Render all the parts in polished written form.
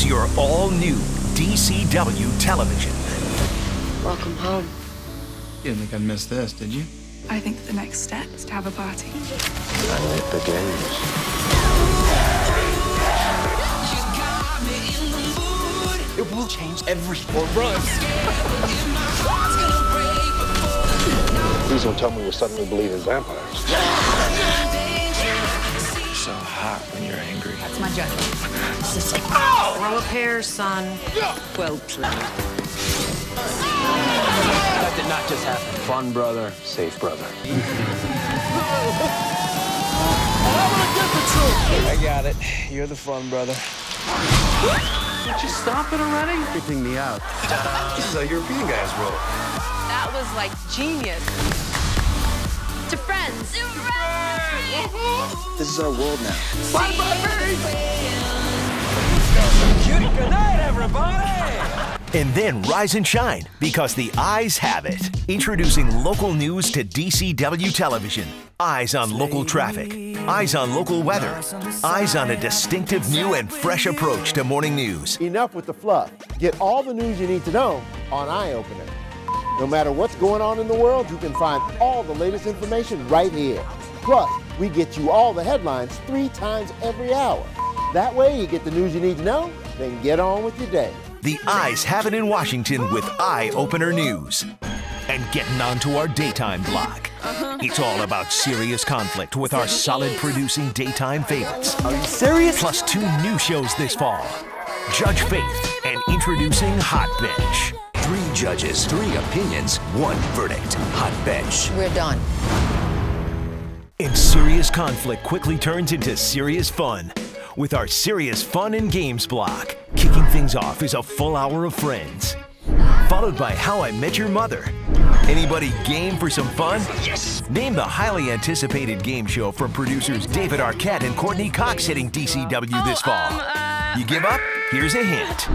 It's your all-new DCW television. Welcome home. You didn't think I'd miss this, did you? I think the next step is to have a party. And it begins. It will change everything. Or run. Please don't tell me we suddenly believe in vampires. You're so hot when you're angry. That's my job. Throw a pair, son. Well played. That did not just happen. Fun brother, safe brother. I got it. You're the fun brother. Did you stop it already? Creeping me out. This is how European guys roll. That was like genius. To friends. This is our world now. Good night, everybody! And then rise and shine because the eyes have it. Introducing local news to DCW television. Eyes on local traffic. Eyes on local weather. Eyes on a distinctive new and fresh approach to morning news. Enough with the fluff. Get all the news you need to know on Eye Opener. No matter what's going on in the world, you can find all the latest information right here. Plus, we get you all the headlines 3 times every hour. That way, you get the news you need to know, then get on with your day. The eyes have it in Washington with Eye Opener News. And getting onto our daytime block. It's all about serious conflict with our solid producing daytime favorites. Are you serious? Plus 2 new shows this fall. Judge Faith and introducing Hot Bench. 3 judges, 3 opinions, 1 verdict. Hot Bench. We're done. And serious conflict quickly turns into serious fun. With our serious fun and games block. Kicking things off is a full hour of Friends. Followed by How I Met Your Mother. Anybody game for some fun? Yes! Name the highly anticipated game show from producers David Arquette and Courtney Cox hitting DCW this fall. You give up? Here's a hint.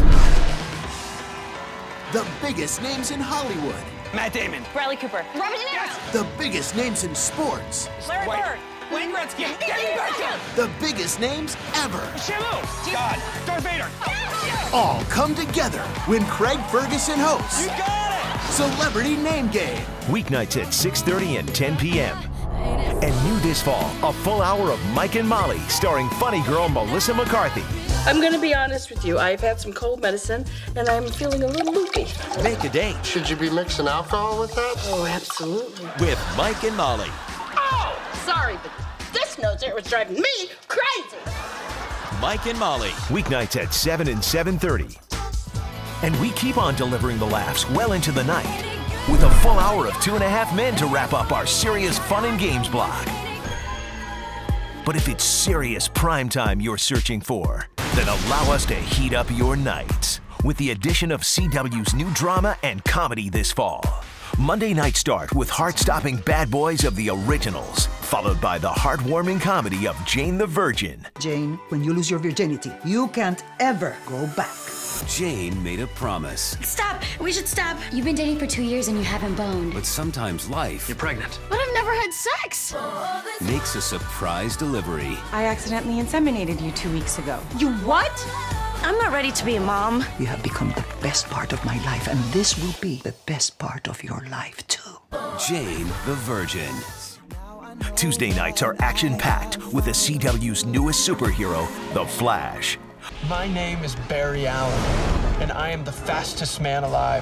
The biggest names in Hollywood. Matt Damon. Bradley Cooper. Robert De Niro. The biggest names in sports. Larry Bird. Wayne Gretzky. David Beckham. The biggest names ever. Shamu. God. Darth Vader. All come together when Craig Ferguson hosts You got it! Celebrity Name Game. Weeknights at 6:30 and 10 p.m. And new this fall, a full hour of Mike and Molly, starring funny girl Melissa McCarthy. I'm going to be honest with you. I've had some cold medicine, and I'm feeling a little loopy. Make a date Should you be mixing alcohol with that? Oh, absolutely. with Mike and Molly. Oh, sorry, but this noser was driving me crazy. Mike and Molly. Weeknights at 7 and 7:30. And we keep on delivering the laughs well into the night with a full hour of 2.5 Men to wrap up our serious fun and games block. But if it's serious primetime you're searching for, then allow us to heat up your nights with the addition of CW's new drama and comedy this fall. Monday night start with heart-stopping Bad Boys of the Originals, followed by the heartwarming comedy of Jane the Virgin. Jane, when you lose your virginity, you can't ever go back. Jane made a promise, Stop. We should stop. You've been dating for 2 years and you haven't boned. but sometimes life You're pregnant. But I've never had sex. makes a surprise delivery. I accidentally inseminated you 2 weeks ago. You what? I'm not ready to be a mom. You have become the best part of my life, and this will be the best part of your life, too. Jane the Virgin. Tuesday nights are action-packed with the CW's newest superhero, The Flash. My name is Barry Allen, and I am the fastest man alive.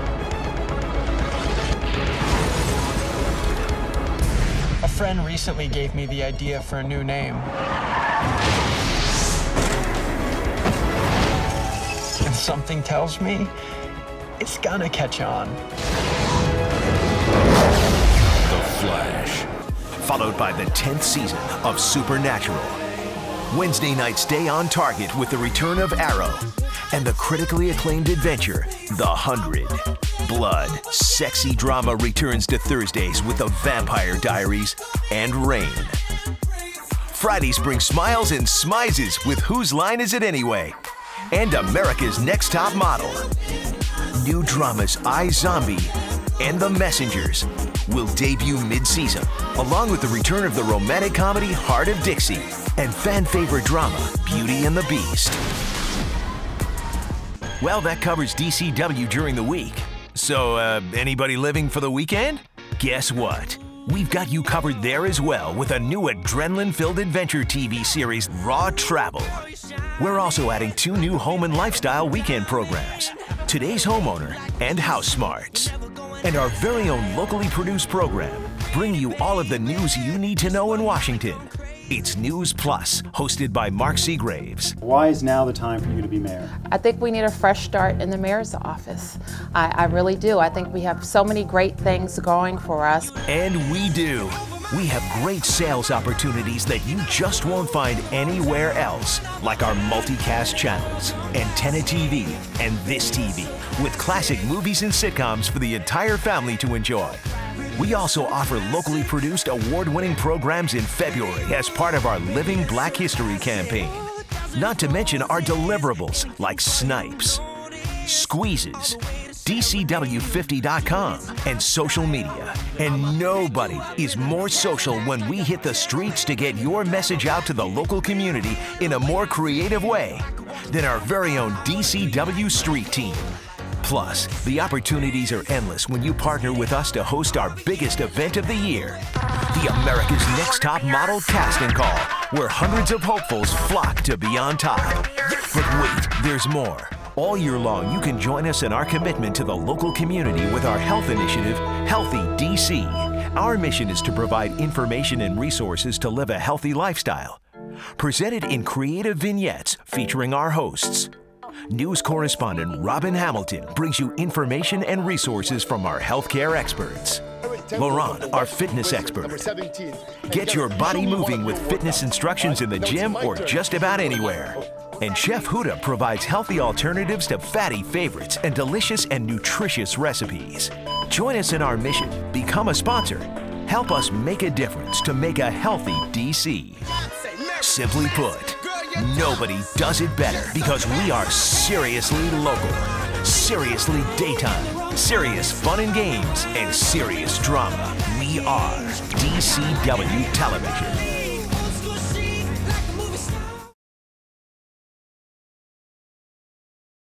A friend recently gave me the idea for a new name. And something tells me it's gonna catch on. The Flash. Followed by the 10th season of Supernatural. Wednesday nights stay on target with the return of Arrow and the critically acclaimed adventure, The 100. Blood, sexy drama returns to Thursdays with The Vampire Diaries and Rain. Fridays bring smiles and smizes with Whose Line Is It Anyway? And America's Next Top Model. New dramas iZombie and The Messengers will debut mid-season, along with the return of the romantic comedy Heart of Dixie and fan favorite drama Beauty and the Beast. Well, that covers DCW during the week. So, anybody living for the weekend? Guess what? We've got you covered there as well with a new adrenaline-filled adventure TV series, Raw Travel. We're also adding 2 new home and lifestyle weekend programs, Today's Homeowner and House Smarts. And our very own locally produced program, bringing you all of the news you need to know in Washington. It's News Plus, hosted by Mark Seagraves. Why is now the time for you to be mayor? I think we need a fresh start in the mayor's office. I really do. I think we have so many great things going for us. And we do. We have great sales opportunities that you just won't find anywhere else, like our multicast channels, Antenna TV, and This TV, with classic movies and sitcoms for the entire family to enjoy. We also offer locally produced award-winning programs in February as part of our Living Black History campaign. Not to mention our deliverables like Snipes, Squeezes, DCW50.com, and social media. And nobody is more social when we hit the streets to get your message out to the local community in a more creative way than our very own DCW Street Team. Plus, the opportunities are endless when you partner with us to host our biggest event of the year, the America's Next Top Model Casting Call, where hundreds of hopefuls flock to be on top. But wait, there's more. All year long, you can join us in our commitment to the local community with our health initiative, Healthy DC. Our mission is to provide information and resources to live a healthy lifestyle. Presented in creative vignettes featuring our hosts. News correspondent Robin Hamilton brings you information and resources from our healthcare experts. Laurent, our fitness expert. Get your body moving with fitness instructions in the gym or just about anywhere. And Chef Huda provides healthy alternatives to fatty favorites and delicious and nutritious recipes. Join us in our mission. Become a sponsor. Help us make a difference to make a healthy DC. Simply put, nobody does it better because we are seriously local, seriously daytime, serious fun and games, and serious drama. We are DCW Television.